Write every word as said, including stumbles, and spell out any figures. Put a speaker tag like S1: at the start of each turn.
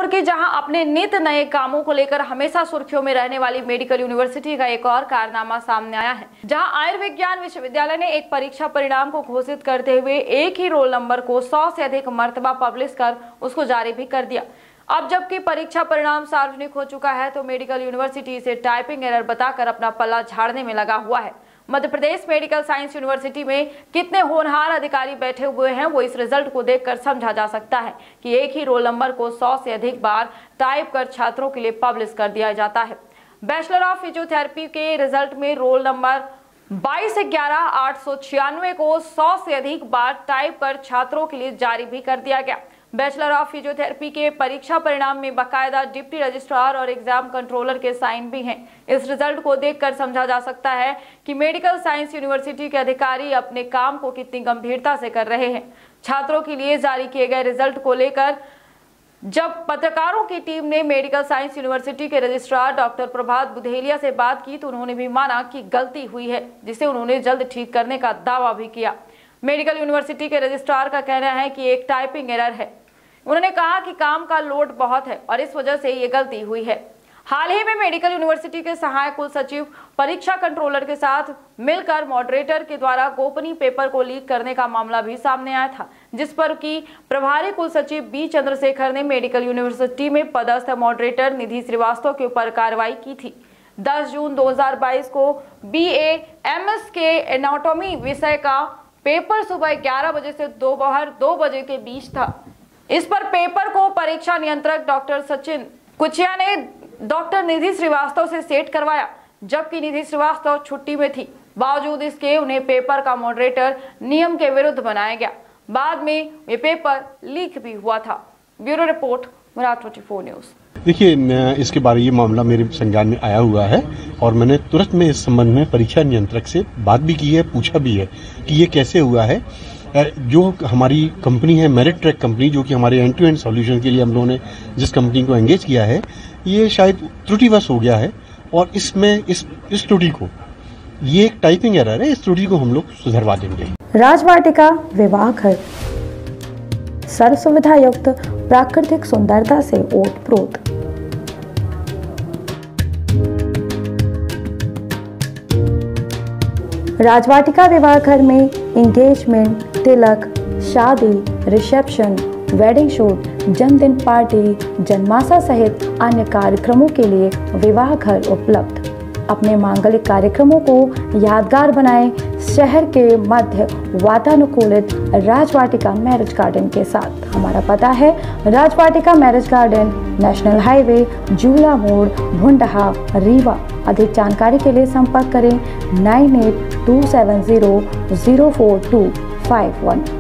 S1: की जहां अपने नित नए कामों को लेकर हमेशा सुर्खियों में रहने वाली मेडिकल यूनिवर्सिटी का एक और कारनामा सामने आया है, जहां आयुर्विज्ञान विश्वविद्यालय ने एक परीक्षा परिणाम को घोषित करते हुए एक ही रोल नंबर को सौ से अधिक मर्तबा पब्लिश कर उसको जारी भी कर दिया। अब जबकि परीक्षा परिणाम सार्वजनिक हो चुका है तो मेडिकल यूनिवर्सिटी इसे टाइपिंग एरर बताकर अपना पल्ला झाड़ने में लगा हुआ है। Madhya Pradesh medical science university में कितने होनहार अधिकारी बैठे हुए हैं वो इस रिजल्ट को देखकर समझा जा सकता है कि एक ही रोल नंबर को सौ से अधिक बार टाइप कर छात्रों के लिए पब्लिश कर दिया जाता है। बैचलर ऑफ फिजियोथेरेपी के रिजल्ट में रोल नंबर बाईस ग्यारह आठ सौ छियानवे को सौ से अधिक बार टाइप कर छात्रों के लिए जारी भी कर दिया गया। बैचलर ऑफ फिजियोथेरेपी के परीक्षा परिणाम में बाकायदा डिप्टी रजिस्ट्रार और एग्जाम कंट्रोलर के साइन भी हैं। इस रिजल्ट को देखकर समझा जा सकता है कि मेडिकल साइंस यूनिवर्सिटी के अधिकारी अपने काम को कितनी गंभीरता से कर रहे हैं। छात्रों के लिए जारी किए गए रिजल्ट को लेकर जब पत्रकारों की टीम ने मेडिकल साइंस यूनिवर्सिटी के रजिस्ट्रार डॉक्टर प्रभात बुधेलिया से बात की तो उन्होंने भी माना कि गलती हुई है, जिसे उन्होंने जल्द ठीक करने का दावा भी किया। मेडिकल यूनिवर्सिटी के रजिस्ट्रार का कहना है कि एक टाइपिंग एरर है। उन्होंने कहा कि काम का लोड बहुत है और इस वजह से ये गलती हुई है। हाल ही में मेडिकल यूनिवर्सिटी के सहायक कुल सचिव परीक्षा कंट्रोलर के साथ मिलकर मॉडरेटर के द्वारा गोपनीय पेपर को लीक करने का मामला भी सामने आया था, जिस पर कि प्रभारी कुल सचिव बी चंद्रशेखर ने मेडिकल यूनिवर्सिटी में पदस्थ मॉडरेटर निधि श्रीवास्तव के ऊपर कार्रवाई की थी। दस जून दो हजार बाईस को बी ए एम एस के एनाटॉमी विषय का पेपर सुबह ग्यारह बजे से दोपहर दो बजे के बीच था। इस पर पेपर को परीक्षा नियंत्रक डॉक्टर सचिन कुचिया ने डॉक्टर निधि श्रीवास्तव से सेट करवाया, जबकि निधि श्रीवास्तव छुट्टी में थी। बावजूद इसके उन्हें पेपर का मॉडरेटर नियम के विरुद्ध बनाया गया। बाद में ये पेपर लीक भी हुआ था। ब्यूरो रिपोर्ट, मराठ चौबीस न्यूज।
S2: देखिए, इसके बारे ये मामला मेरे संज्ञान में आया हुआ है और मैंने तुरंत में इस संबंध में परीक्षा नियंत्रक से बात भी की है, पूछा भी है कि ये कैसे हुआ है। जो हमारी कंपनी है मेरिट ट्रैक कंपनी, जो कि हमारे एंड टू एंड सॉल्यूशन के लिए हम लोगों ने जिस कंपनी को एंगेज किया है, ये शायद त्रुटिवश हो गया है और इसमें इस इस त्रुटि को, ये एक टाइपिंग एरर है, इस त्रुटि को हम लोग सुधरवा देंगे।
S3: राजवाटिका विवाह घर, सर्व सुविधा युक्त प्राकृतिक सुंदरता से ओतप्रोत। राजवाटिका विवाह घर में एंगेजमेंट, तिलक, शादी, रिसेप्शन, वेडिंग शूट, जन्मदिन पार्टी, जन्माशा सहित अन्य कार्यक्रमों के लिए विवाह घर उपलब्ध। अपने मांगलिक कार्यक्रमों को यादगार बनाएं शहर के मध्य वातानुकूलित राजवाटिका मैरिज गार्डन के साथ। हमारा पता है Rajvatika marriage garden, national highway, Jula मोड़, भुंडहा, रीवा। अधिक जानकारी के लिए संपर्क करें nine eight two seven zero zero four two five one.